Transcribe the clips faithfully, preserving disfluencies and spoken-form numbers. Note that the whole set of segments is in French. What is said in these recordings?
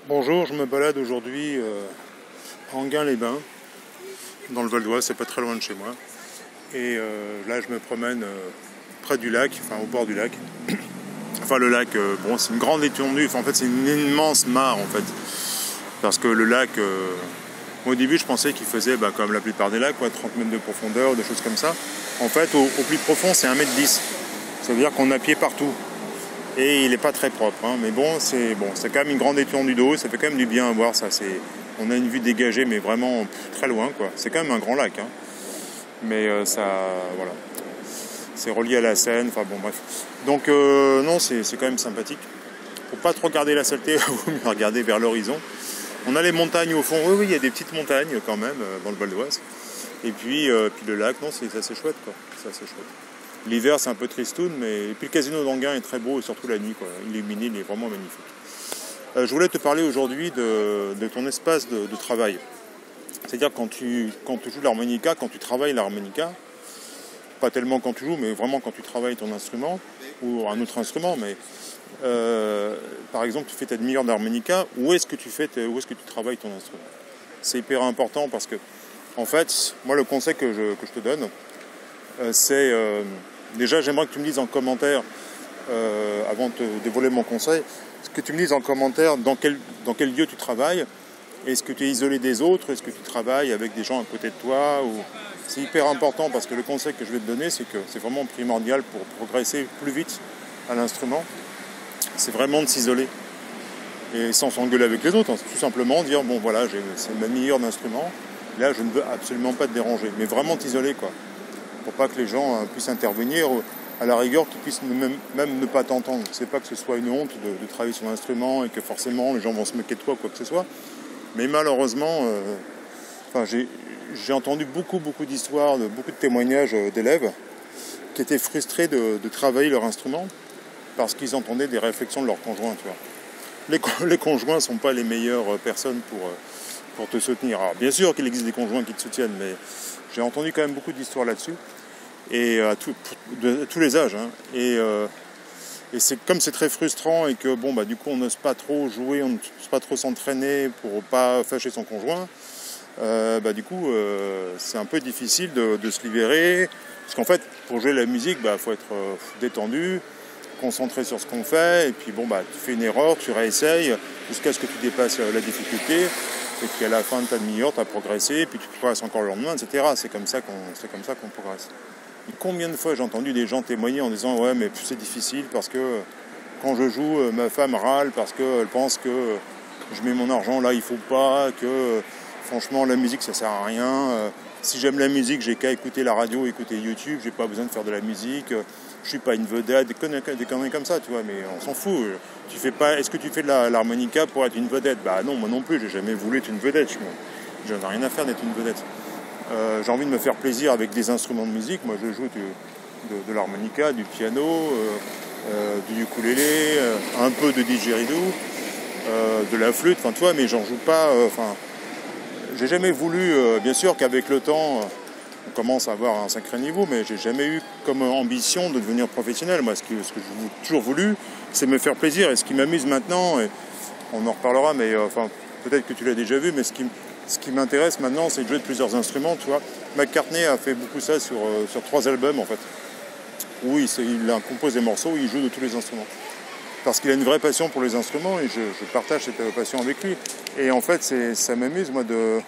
Bonjour, je me balade aujourd'hui euh, à Enghien-les-Bains, dans le Val d'Oise, c'est pas très loin de chez moi. Et euh, là, je me promène euh, près du lac, enfin au bord du lac. Enfin, le lac, euh, bon, c'est une grande étendue, enfin, en fait, c'est une immense mare, en fait. Parce que le lac, euh, au début, je pensais qu'il faisait, bah, comme la plupart des lacs, quoi, trente mètres de profondeur, des choses comme ça. En fait, au, au plus profond, c'est un mètre dix. Ça veut dire qu'on a pied partout. Et il n'est pas très propre, hein. Mais bon, c'est bon, c'est quand même une grande étendue d'eau, ça fait quand même du bien à voir ça. C'est, on a une vue dégagée, mais vraiment pff, très loin, quoi. C'est quand même un grand lac, hein. Mais euh, ça, voilà, c'est relié à la Seine. Enfin bon, bref. Donc euh, non, c'est, c'est quand même sympathique. Faut pas trop regarder la saleté, vaut mieux regarder vers l'horizon. On a les montagnes au fond. Oui, oui, il y a des petites montagnes quand même euh, dans le Val d'Oise. Et puis, euh, puis le lac, non, c'est assez chouette, quoi. C'est assez chouette. L'hiver, c'est un peu tristoun, mais et puis le casino d'Enghien est très beau, et surtout la nuit, quoi. Illuminé, il est vraiment magnifique. Euh, je voulais te parler aujourd'hui de, de ton espace de, de travail. C'est-à-dire quand tu, quand tu joues l'harmonica, quand tu travailles l'harmonica, pas tellement quand tu joues, mais vraiment quand tu travailles ton instrument, ou un autre instrument, mais euh, par exemple, tu fais ta demi-heure d'harmonica, où est-ce que tu fais, où est-ce que tu travailles ton instrument? C'est hyper important parce que, en fait, moi, le conseil que je, que je te donne, euh, c'est... Euh, Déjà, j'aimerais que tu me dises en commentaire, euh, avant de te dévoiler mon conseil, que tu me dises en commentaire dans quel, dans quel lieu tu travailles. Est-ce que tu es isolé des autres? Est-ce que tu travailles avec des gens à côté de toi ou... C'est hyper important parce que le conseil que je vais te donner, c'est que c'est vraiment primordial pour progresser plus vite à l'instrument. C'est vraiment de s'isoler. Et sans s'engueuler avec les autres, hein. C'est tout simplement dire, bon voilà, j'ai, c'est ma meilleure d'instrument. Là, je ne veux absolument pas te déranger. Mais vraiment t'isoler, quoi. Pour pas que les gens euh, puissent intervenir, à la rigueur qu'ils puissent même, même ne pas t'entendre. C'est pas que ce soit une honte de, de travailler sur l'instrument et que forcément les gens vont se moquer de toi ou quoi que ce soit. Mais malheureusement, euh, enfin, j'ai, j'ai entendu beaucoup beaucoup d'histoires, de, beaucoup de témoignages euh, d'élèves qui étaient frustrés de, de travailler leur instrument parce qu'ils entendaient des réflexions de leurs conjoints. Tu vois. Les, les conjoints ne sont pas les meilleures personnes pour, pour te soutenir. Alors bien sûr qu'il existe des conjoints qui te soutiennent, mais j'ai entendu quand même beaucoup d'histoires là-dessus. Et à, tout, de, à tous les âges, hein. et, euh, et c'est comme c'est très frustrant et que bon bah du coup on n'ose pas trop jouer, on n'ose pas trop s'entraîner pour pas fâcher son conjoint, euh, bah du coup euh, c'est un peu difficile de, de se libérer parce qu'en fait pour jouer la musique bah faut être euh, détendu, concentré sur ce qu'on fait et puis bon bah tu fais une erreur, tu réessayes jusqu'à ce que tu dépasses la difficulté et puis à la fin de ta demi-heure tu as progressé et puis tu progresses encore le lendemain, et cetera. C'est comme ça qu'on, c'est comme ça qu'on progresse. Et combien de fois j'ai entendu des gens témoigner en disant ouais mais c'est difficile parce que quand je joue ma femme râle parce qu'elle pense que je mets mon argent là il faut pas, que franchement la musique ça sert à rien, si j'aime la musique j'ai qu'à écouter la radio, écouter YouTube, j'ai pas besoin de faire de la musique, je suis pas une vedette, des conneries, des conneries comme ça tu vois, mais on s'en fout. Tu fais pas, est-ce que tu fais de la, l'harmonica pour être une vedette? Bah non, moi non plus, j'ai jamais voulu être une vedette, je j'en ai rien à faire d'être une vedette. Euh, j'ai envie de me faire plaisir avec des instruments de musique. Moi je joue du, de, de l'harmonica, du piano, euh, euh, du ukulélé, euh, un peu de didgeridoo, euh, de la flûte, enfin tu vois, mais j'en joue pas, enfin euh, j'ai jamais voulu, euh, bien sûr qu'avec le temps euh, on commence à avoir un sacré niveau, mais j'ai jamais eu comme ambition de devenir professionnel. Moi ce que, ce que j'ai toujours voulu c'est me faire plaisir, et ce qui m'amuse maintenant, et on en reparlera, mais euh, enfin peut-être que tu l'as déjà vu, mais ce qui Ce qui m'intéresse maintenant, c'est de jouer de plusieurs instruments, tu vois. McCartney a fait beaucoup ça sur, euh, sur trois albums, en fait. Où il, il a composé des morceaux où il joue de tous les instruments. Parce qu'il a une vraie passion pour les instruments et je, je partage cette passion avec lui. Et en fait, c'est, ça m'amuse, moi, de,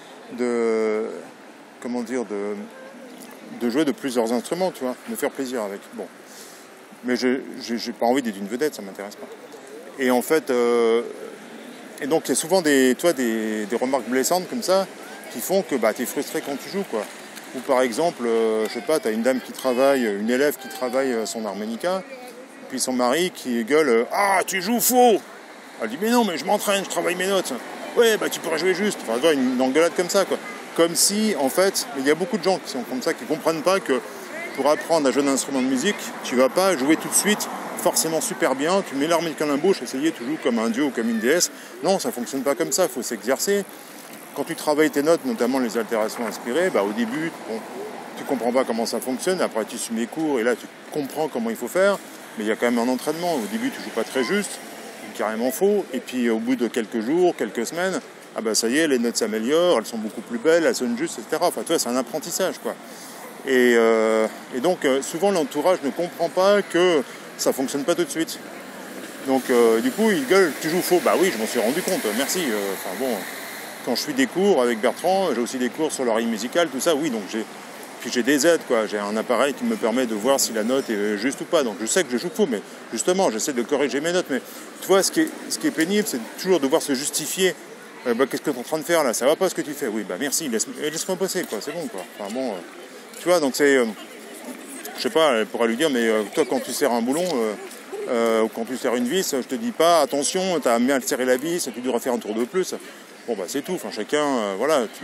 de, comment dire, de, de jouer de plusieurs instruments, tu vois, de me faire plaisir avec. Bon. Mais je n'ai pas envie d'être une vedette, ça ne m'intéresse pas. Et en fait... Euh, Et donc il y a souvent des, toi, des, des remarques blessantes comme ça qui font que bah, tu es frustré quand tu joues, quoi. Ou par exemple, euh, je sais pas, tu as une dame qui travaille, une élève qui travaille son harmonica, puis son mari qui gueule « Ah, tu joues faux !» Elle dit « Mais non, mais je m'entraîne, je travaille mes notes. » « Ouais, bah tu pourrais jouer juste. » Enfin, tu vois, une, une engueulade comme ça, quoi. Comme si, en fait, il y a beaucoup de gens qui sont comme ça, qui comprennent pas que pour apprendre à jouer un instrument de musique, tu vas pas jouer tout de suite forcément super bien, tu mets l'harmonica dans la bouche, essayer, tu joues comme un dieu ou comme une déesse. Non, ça fonctionne pas comme ça, il faut s'exercer. Quand tu travailles tes notes, notamment les altérations inspirées, bah, au début, bon, tu comprends pas comment ça fonctionne, après tu suis mes cours et là tu comprends comment il faut faire, mais il y a quand même un entraînement. Au début, tu joues pas très juste, carrément faux. Et puis au bout de quelques jours, quelques semaines, ah bah ça y est, les notes s'améliorent, elles sont beaucoup plus belles, elles sonnent juste, et cetera. Enfin, tu vois, c'est un apprentissage, quoi. Et, euh, et donc, euh, souvent, l'entourage ne comprend pas que ça ne fonctionne pas tout de suite. Donc, euh, du coup, il gueule, tu joues faux. Bah oui, je m'en suis rendu compte, merci. Euh, enfin bon, quand je suis des cours avec Bertrand, j'ai aussi des cours sur l'oreille musicale, tout ça, oui, donc j'ai... Puis j'ai des aides, quoi. J'ai un appareil qui me permet de voir si la note est juste ou pas. Donc je sais que je joue faux, mais justement, j'essaie de corriger mes notes. Mais tu vois, ce qui est, ce qui est pénible, c'est toujours devoir se justifier. Euh, bah, qu'est-ce que tu es en train de faire là? Ça va pas ce que tu fais? Oui, bah merci, laisse, laisse-moi bosser, quoi. C'est bon, quoi. Enfin bon, euh, tu vois, donc c'est... Euh, je sais pas, elle pourra lui dire, mais euh, toi, quand tu serres un boulon, euh, euh, ou quand tu serres une vis, je te dis pas, attention, tu as bien serré la vis, tu devrais faire un tour de plus. Bon, bah c'est tout. Enfin, chacun, euh, voilà, tu...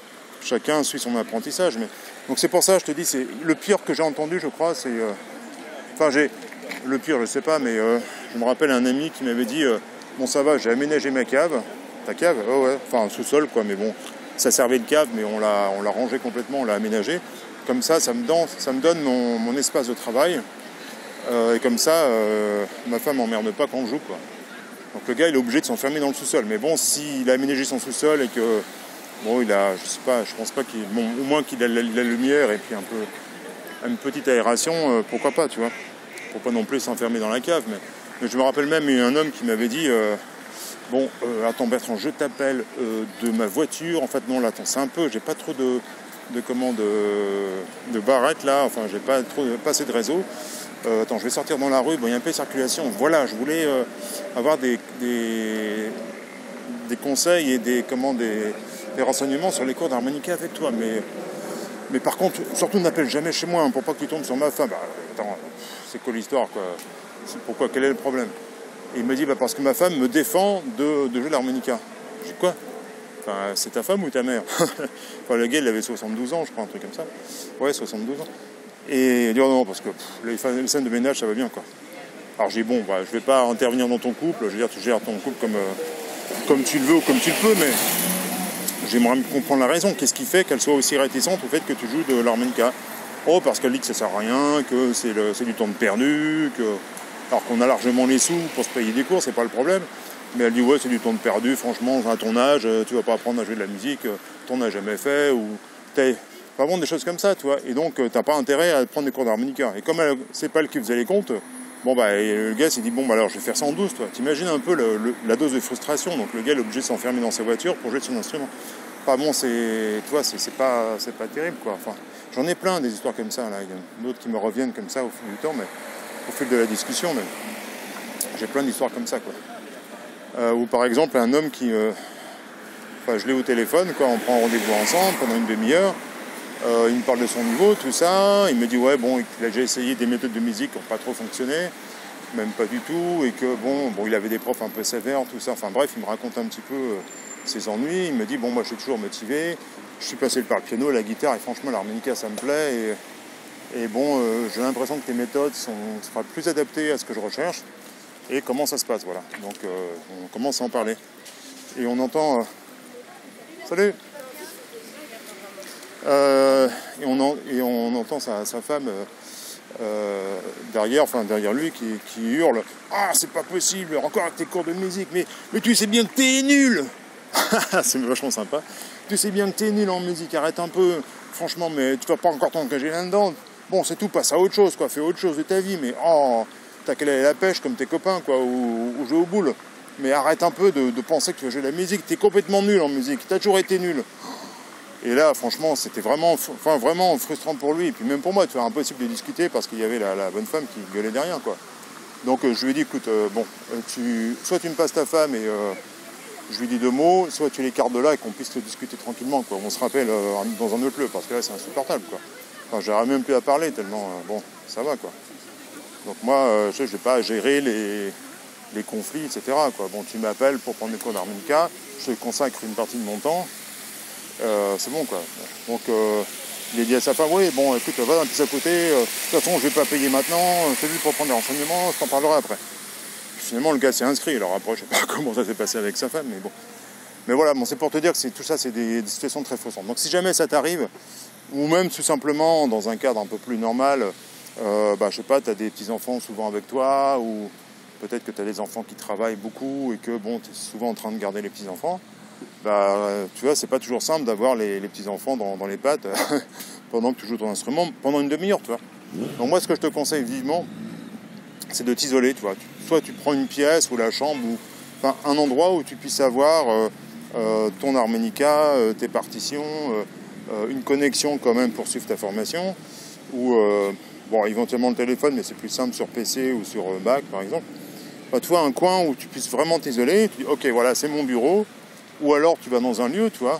Chacun suit son apprentissage. Mais... Donc c'est pour ça, je te dis, c'est le pire que j'ai entendu, je crois, c'est... Euh... Enfin, j'ai... Le pire, je sais pas, mais euh, je me rappelle un ami qui m'avait dit, euh, bon, ça va, j'ai aménagé ma cave. Ta cave? Oh ouais, enfin, un sous-sol, quoi, mais bon, ça servait de cave, mais on l'a, on l'a rangé complètement, on l'a aménagé. Comme ça, ça me donne, ça me donne mon, mon espace de travail. Euh, et comme ça, euh, ma femme m'emmerde pas quand je joue, quoi. Donc le gars, il est obligé de s'enfermer dans le sous-sol. Mais bon, s'il a aménagé son sous-sol et que... Bon, il a, je sais pas, je pense pas qu'il... Bon, au moins qu'il a la, la lumière et puis un peu... Une petite aération, euh, pourquoi pas, tu vois. Pour pas non plus s'enfermer dans la cave. Mais, mais je me rappelle même, il y a un homme qui m'avait dit... Euh, bon, euh, attends Bertrand, je t'appelle euh, de ma voiture. En fait, non, là, attends, c'est un peu... J'ai pas trop de... de comment de... de barrettes, là. Enfin, j'ai pas, trop, pas assez de réseau. Euh, attends, je vais sortir dans la rue. Bon, il y a un peu de circulation. Voilà, je voulais euh, avoir des... des des conseils et des, comment, des, des renseignements sur les cours d'harmonica avec toi. Mais, mais par contre, surtout n'appelle jamais chez moi, hein, pour pas que tu tombes sur ma femme. Bah, attends, c'est quoi l'histoire, quoi? C'est pourquoi? Quel est le problème? Et il me dit, bah, parce que ma femme me défend de, de jouer de l'harmonica. J'ai dit, quoi? Enfin, c'est ta femme ou ta mère? Enfin, le gars, il avait soixante-douze ans, je crois, un truc comme ça. Ouais, soixante-douze ans. Et il dit, oh non, parce que pff, les scènes de ménage, ça va bien, quoi. Alors j'ai dit, bon, bah, je vais pas intervenir dans ton couple, je veux dire, tu gères ton couple comme... Euh, comme tu le veux ou comme tu le peux, mais j'aimerais comprendre la raison. Qu'est-ce qui fait qu'elle soit aussi réticente au fait que tu joues de l'harmonica? Oh, parce qu'elle dit que ça sert à rien, que c'est, le, c'est du temps de perdu, que... alors qu'on a largement les sous pour se payer des cours, c'est pas le problème. Mais elle dit, ouais, c'est du temps de perdu, franchement, à ton âge, tu vas pas apprendre à jouer de la musique, t'en as jamais fait, ou t'es... Enfin bon, des choses comme ça, tu vois. Et donc, t'as pas intérêt à prendre des cours d'harmonica. Et comme elle, c'est pas elle qui faisait les comptes, bon, bah, et le gars s'est dit, bon, bah, alors je vais faire ça en douce, toi. T'imagines un peu le, le, la dose de frustration. Donc, le gars est obligé de s'enfermer dans sa voiture pour jouer de son instrument. Enfin, bon, c'est, tu vois, c'est, c'est, pas, c'est pas terrible, quoi. Enfin, j'en ai plein des histoires comme ça, là. Il y a d'autres qui me reviennent comme ça au fil du temps, mais au fil de la discussion, mais j'ai plein d'histoires comme ça, quoi. Euh, ou par exemple, un homme qui. Euh, enfin, je l'ai au téléphone, quoi. On prend rendez-vous ensemble pendant une demi-heure. Euh, il me parle de son niveau, tout ça. Il me dit, ouais, bon, il a déjà essayé des méthodes de musique qui n'ont pas trop fonctionné, même pas du tout, et que, bon, bon, il avait des profs un peu sévères, tout ça. Enfin, bref, il me raconte un petit peu euh, ses ennuis. Il me dit, bon, moi, je suis toujours motivé. Je suis passé par le piano, la guitare, et franchement, l'harmonica, ça me plaît. Et, et bon, euh, j'ai l'impression que tes méthodes sont, sera plus adaptées à ce que je recherche. Et comment ça se passe, voilà. Donc, euh, on commence à en parler. Et on entend... Euh, Salut! Euh, et, on en, et on entend sa, sa femme euh, euh, derrière, enfin derrière lui qui, qui hurle, ah, c'est pas possible, encore avec tes cours de musique, mais, mais tu sais bien que t'es nul. C'est vachement sympa. Tu sais bien que t'es nul en musique, arrête un peu, franchement, mais tu vas pas encore t'engager là-dedans. Bon, c'est tout, passe à autre chose, quoi, fais autre chose de ta vie, mais oh, t'as qu'à aller à la pêche comme tes copains, quoi, ou, ou jouer aux boules. Mais arrête un peu de, de penser que tu vas jouer de la musique, t'es complètement nul en musique, t'as toujours été nul. Et là, franchement, c'était vraiment, enfin, vraiment frustrant pour lui. Et puis même pour moi, tu vois, impossible de discuter parce qu'il y avait la, la bonne femme qui gueulait derrière, quoi. Donc euh, je lui ai dit, écoute, euh, bon, euh, tu, soit tu me passes ta femme et euh, je lui dis deux mots, soit tu l'écartes de là et qu'on puisse te discuter tranquillement, quoi. On se rappelle euh, dans un autre lieu parce que là, c'est insupportable, quoi. Enfin, j'aurais même plus à parler tellement, euh, bon, ça va, quoi. Donc moi, euh, je ne vais pas gérer les, les conflits, et cetera, quoi. Bon, tu m'appelles pour prendre des cours d'harmonica, je te consacre une partie de mon temps. Euh, c'est bon, quoi. Donc euh, il a dit à sa femme, oui, bon, écoute, va dans le petit à côté, euh, de toute façon je vais pas payer maintenant, c'est juste pour prendre des renseignements, je t'en parlerai après. Puis, finalement le gars s'est inscrit, alors après je sais pas comment ça s'est passé avec sa femme, mais bon. Mais voilà, bon, c'est pour te dire que c'est, tout ça c'est des, des situations très frustrantes. Donc si jamais ça t'arrive, ou même tout simplement dans un cadre un peu plus normal, euh, bah je sais pas, t'as des petits enfants souvent avec toi, ou peut-être que tu as des enfants qui travaillent beaucoup et que bon, tu es souvent en train de garder les petits-enfants. Bah, tu vois, c'est pas toujours simple d'avoir les, les petits-enfants dans, dans les pattes pendant que tu joues ton instrument, pendant une demi-heure, tu vois. Donc moi, ce que je te conseille vivement, c'est de t'isoler, tu vois. Soit tu prends une pièce ou la chambre, ou enfin, un endroit où tu puisses avoir euh, euh, ton harmonica, euh, tes partitions, euh, euh, une connexion quand même pour suivre ta formation, ou euh, bon, éventuellement le téléphone, mais c'est plus simple sur P C ou sur Mac, par exemple. Enfin, tu vois, un coin où tu puisses vraiment t'isoler, tu dis, ok, voilà, c'est mon bureau, ou alors tu vas dans un lieu, tu vois.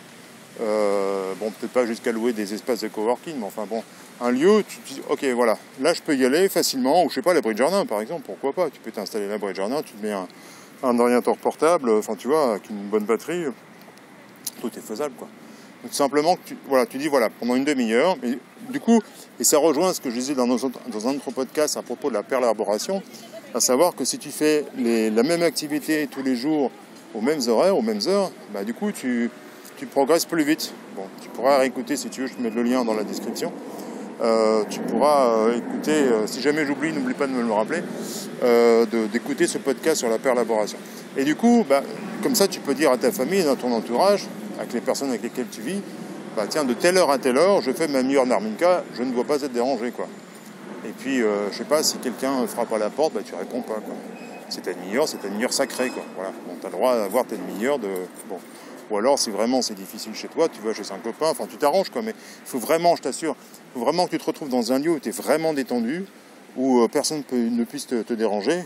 Euh, bon, peut-être pas jusqu'à louer des espaces de coworking, mais enfin bon, un lieu, tu te dis, ok, voilà, là je peux y aller facilement, ou je sais pas, l'abri de jardin par exemple, pourquoi pas, tu peux t'installer l'abri de jardin, tu te mets un, un ordinateur portable, enfin tu vois, avec une bonne batterie, tout est faisable, quoi. Donc simplement, tu, voilà, tu dis, voilà, pendant une demi-heure, et du coup, et ça rejoint ce que je disais dans, nos autres, dans un autre podcast à propos de la perlarboration, à savoir que si tu fais les, la même activité tous les jours, aux mêmes horaires, aux mêmes heures, bah du coup, tu... tu progresses plus vite. Bon, tu pourras réécouter si tu veux, je te mets le lien dans la description. Euh, tu pourras euh, écouter, euh, si jamais j'oublie, n'oublie pas de me le rappeler, euh, de, d'écouter ce podcast sur la perlaboration. Et du coup, bah, comme ça, tu peux dire à ta famille, dans ton entourage, avec les personnes avec lesquelles tu vis, bah tiens, de telle heure à telle heure, je fais ma meilleure harmonica, je ne dois pas être dérangé, quoi. Et puis, euh, je sais pas, si quelqu'un frappe à la porte, bah tu réponds pas, quoi. C'est ta demi-heure, c'est ta demi-heure sacrée, quoi. Voilà. Bon, tu as le droit d'avoir ta demi-heure de... Bon. Ou alors, si vraiment c'est difficile chez toi, tu vas chez un copain, enfin tu t'arranges, quoi. Mais il faut vraiment, je t'assure, il faut vraiment que tu te retrouves dans un lieu où tu es vraiment détendu, où euh, personne peut, ne puisse te, te déranger,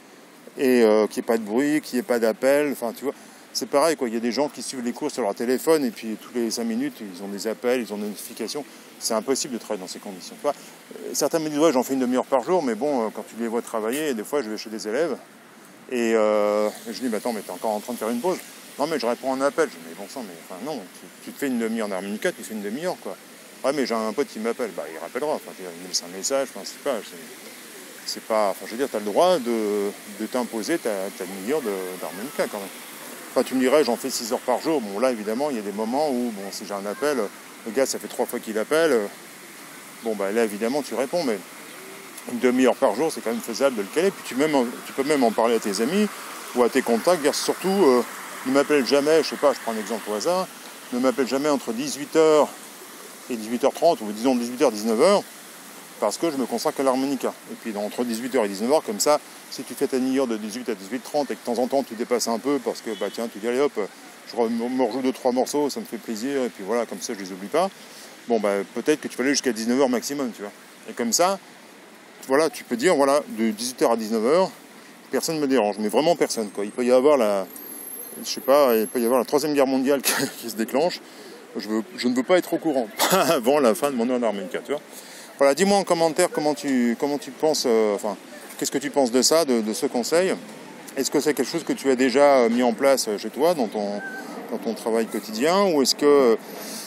et euh, qu'il n'y ait pas de bruit, qu'il n'y ait pas d'appel, enfin tu vois. C'est pareil, quoi. Il y a des gens qui suivent les cours sur leur téléphone, et puis tous les cinq minutes, ils ont des appels, ils ont des notifications. C'est impossible de travailler dans ces conditions. Enfin, certains me disent, ouais, j'en fais une demi-heure par jour, mais bon, euh, quand tu les vois travailler, des fois, je vais chez des élèves, et euh, je dis, mais attends, mais t'es encore en train de faire une pause. Non, mais je réponds à un appel. Je dis, mais bon sang, mais enfin, non, tu, tu te fais une demi-heure d'harmonica, tu fais une demi-heure, quoi. Ouais, mais j'ai un pote qui m'appelle. Bah, il rappellera. Enfin, il me laisse un message. Enfin, c'est pas. C'est, c'est pas. Enfin, je veux dire, tu as le droit de, de t'imposer ta, ta demi-heure de, d'harmonica, quand même. Enfin, tu me dirais, j'en fais six heures par jour. Bon, là, évidemment, il y a des moments où, bon, si j'ai un appel, le gars, ça fait trois fois qu'il appelle. Bon, bah, là, évidemment, tu réponds, mais une demi-heure par jour, c'est quand même faisable de le caler. Puis tu, même, tu peux même en parler à tes amis ou à tes contacts, dire surtout. Euh, ne m'appelle jamais, je sais pas, je prends un exemple au hasard, ne m'appelle jamais entre dix-huit heures et dix-huit heures trente, ou disons dix-huit heures, dix-neuf heures, parce que je me consacre à l'harmonica. Et puis entre dix-huit heures et dix-neuf heures, comme ça, si tu fais ta demi-heure de dix-huit à dix-huit heures trente et que de temps en temps tu dépasses un peu, parce que bah tiens, tu dis allez hop, je me rejoue deux trois morceaux, ça me fait plaisir, et puis voilà, comme ça je les oublie pas, bon bah peut-être que tu vas aller jusqu'à dix-neuf heures maximum, tu vois. Et comme ça, voilà, tu peux dire, voilà, de dix-huit heures à dix-neuf heures, personne ne me dérange, mais vraiment personne, quoi. Il peut y avoir la... Je sais pas, il peut y avoir la troisième guerre mondiale qui se déclenche. Je, veux, je ne veux pas être au courant avant la fin de mon heure d'harmonica, tu vois. Voilà, dis-moi en commentaire comment tu, comment tu penses, euh, enfin, qu'est-ce que tu penses de ça, de, de ce conseil. Est-ce que c'est quelque chose que tu as déjà mis en place chez toi, dans ton, dans ton travail quotidien, ou est-ce que,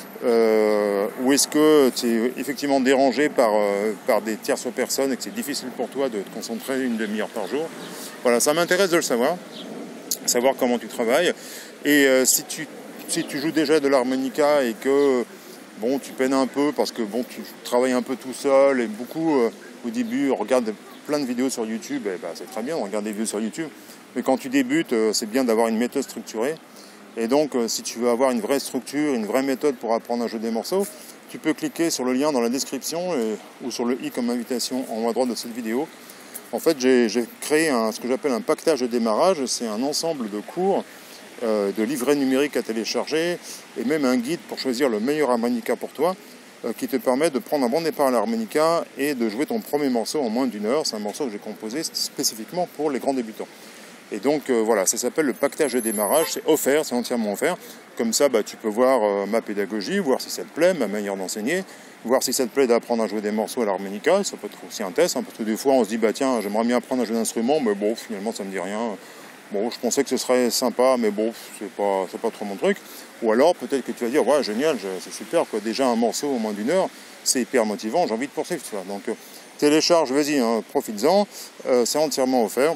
euh, ou est-ce que tu es effectivement dérangé par, euh, par des tierces personnes et que c'est difficile pour toi de te concentrer une demi-heure par jour. Voilà, ça m'intéresse de le savoir. Savoir comment tu travailles, et euh, si, tu, si tu joues déjà de l'harmonica et que bon, tu peines un peu parce que bon, tu travailles un peu tout seul, et beaucoup euh, au début on regarde plein de vidéos sur YouTube, et bah, c'est très bien, on regarde des vidéos sur YouTube, mais quand tu débutes, euh, c'est bien d'avoir une méthode structurée, et donc euh, si tu veux avoir une vraie structure, une vraie méthode pour apprendre à jouer des morceaux, tu peux cliquer sur le lien dans la description et, ou sur le i comme invitation en haut à droite de cette vidéo. En fait, j'ai, j'ai créé un, ce que j'appelle un pactage de démarrage. C'est un ensemble de cours, euh, de livrets numériques à télécharger, et même un guide pour choisir le meilleur harmonica pour toi, euh, qui te permet de prendre un bon départ à l'harmonica et de jouer ton premier morceau en moins d'une heure. C'est un morceau que j'ai composé spécifiquement pour les grands débutants. Et donc euh, voilà, ça s'appelle le pactage de démarrage. C'est offert, c'est entièrement offert. Comme ça, bah, tu peux voir euh, ma pédagogie, voir si ça te plaît, ma manière d'enseigner, voir si ça te plaît d'apprendre à jouer des morceaux à l'harmonica. Ça peut être aussi un test, hein, parce que des fois on se dit bah tiens, j'aimerais bien apprendre à jouer un instrument, mais bon, finalement ça me dit rien. Bon, je pensais que ce serait sympa, mais bon, c'est pas, c'est pas trop mon truc. Ou alors peut-être que tu vas dire ouais, génial, c'est super, quoi. Déjà un morceau au moins d'une heure, c'est hyper motivant, j'ai envie de poursuivre, tu vois. Donc euh, télécharge, vas-y, hein, profites-en, euh, c'est entièrement offert.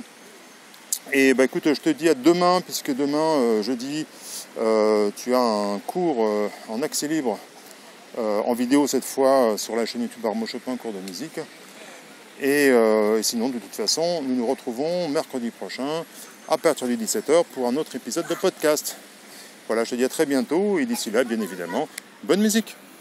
Et bah écoute, je te dis à demain, puisque demain, euh, jeudi, euh, tu as un cours euh, en accès libre, euh, en vidéo cette fois, euh, sur la chaîne YouTube Armo Chopin, cours de musique. Et, euh, et sinon, de toute façon, nous nous retrouvons mercredi prochain à partir de dix-sept heures pour un autre épisode de podcast. Voilà, je te dis à très bientôt et d'ici là, bien évidemment, bonne musique.